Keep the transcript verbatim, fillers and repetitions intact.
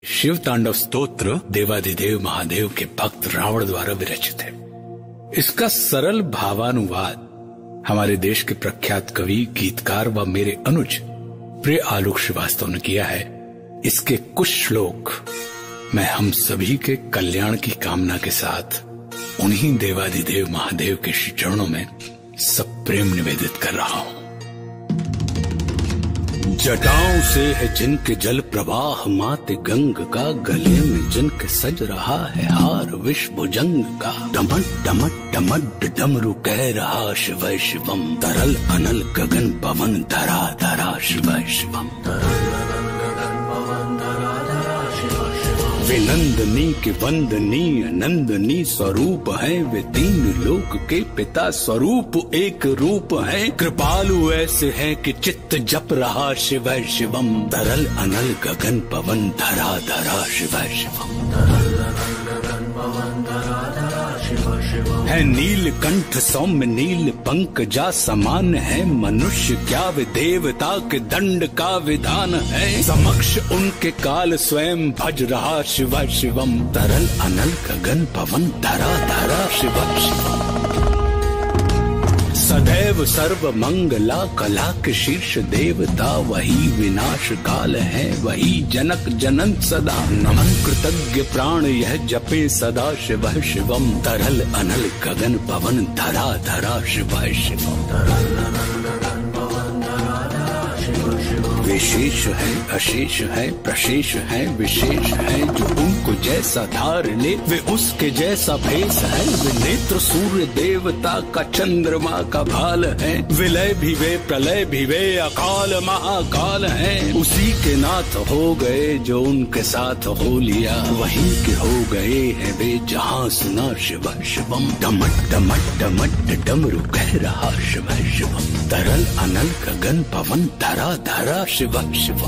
शिव तांडव स्तोत्र देवाधिदेव महादेव के भक्त रावण द्वारा विरचित है। इसका सरल भावानुवाद हमारे देश के प्रख्यात कवि, गीतकार व मेरे अनुज प्रिय आलोक श्रीवास्तव ने किया है। इसके कुछ श्लोक मैं हम सभी के कल्याण की कामना के साथ उन्हीं देवाधिदेव महादेव के श्री चरणों में सप्रेम निवेदित कर रहा हूं। जटाओं से है जिनके जल प्रवाह मात गंग का, गले में जिनके सज रहा है हार विष भुजंग का। डमट डमट डमट डमरू कह रहा शिव शिवम, तरल अनल गगन पवन धरा धरा शिव शिवम। वे नंदनी के वंदनीय नंदनी स्वरूप है, वे तीन लोक के पिता स्वरूप एक रूप है। कृपालु ऐसे है कि चित्त जप रहा शिव शिवम, तरल अनल गगन पवन धरा धरा शिव शिवम। है नीलकंठ सौम्य नील पंकजा समान है, मनुष्य क्या वे देवता के दंड का विधान है। समक्ष उनके काल स्वयं भज रहा शिव शिवम, तरल अनल गगन पवन धरा धरा शिव शिवम। सदैव सर्व मंगला कला के शीर्ष देवता, वही विनाश काल है वही जनक जनन सदा। नमन कृतज्ञ प्राण यह जपे सदा शिव शिवम, तरल अनल गगन पवन धरा धरा शिव शिवम। विशेष है अशेष है प्रशेष है विशेष है, जो उनको जैसा धार ले वे उसके जैसा भेष है। वे नेत्र सूर्य देवता का चंद्रमा का भाल है, विलय भी वे प्रलय भी वे अकाल महाकाल है। उसी के नाथ हो गए जो उनके साथ हो लिया, वहीं के हो गए हैं वे जहाँ सुना शिव शिवम। डमट डमट डमट डमरू कह रहा शिव शिवम, तरल अनल गगन पवन धरा धरा शिव शिव।